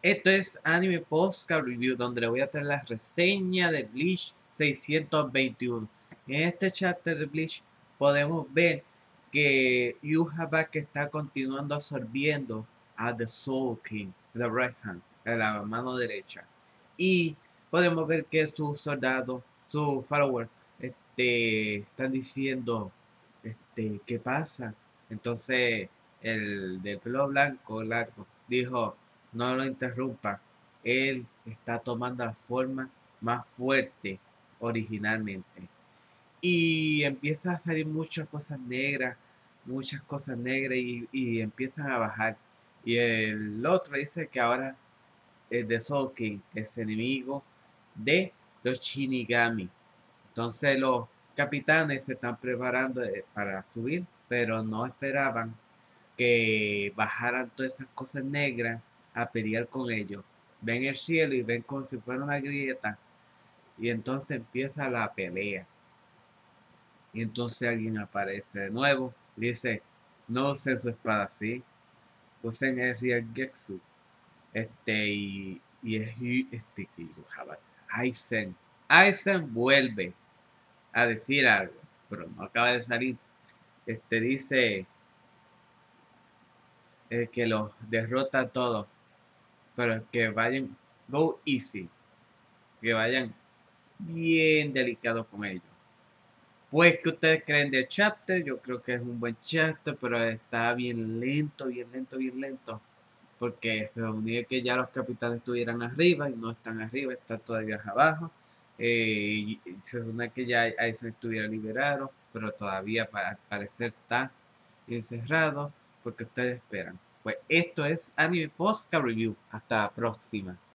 Esto es Anime Podcast Review, donde le voy a traer la reseña de Bleach 621. En este chapter de Bleach podemos ver que Yhwach está continuando absorbiendo a The Soul King, The Right Hand, a la mano derecha. Y podemos ver que sus soldados, sus followers, están diciendo, ¿qué pasa? Entonces, el del pelo blanco largo dijo: no lo interrumpa, él está tomando la forma más fuerte originalmente. Y empieza a salir muchas cosas negras y empiezan a bajar. Y el otro dice que ahora es de Soul King, es enemigo de los Shinigami. Entonces los capitanes se están preparando para subir, pero no esperaban que bajaran todas esas cosas negras a pelear con ellos. Ven el cielo y ven como si fuera una grieta. Y entonces empieza la pelea. Y entonces alguien aparece de nuevo. Y dice: no usen su espada así. Usen el Real Getsu. Y es que Aizen. Aizen vuelve a decir algo, pero no acaba de salir. Dice que los derrota a todos, pero que vayan go easy, que vayan bien delicados con ellos. Pues, ¿qué ustedes creen del chapter? Yo creo que es un buen chapter, pero está bien lento, bien lento, bien lento. Porque se suponía que ya los capitanes estuvieran arriba y no están arriba, están todavía abajo. Se supone que ya ahí se estuviera liberado, pero todavía al parecer está encerrado porque ustedes esperan. Pues esto es Anime Posca Review. Hasta la próxima.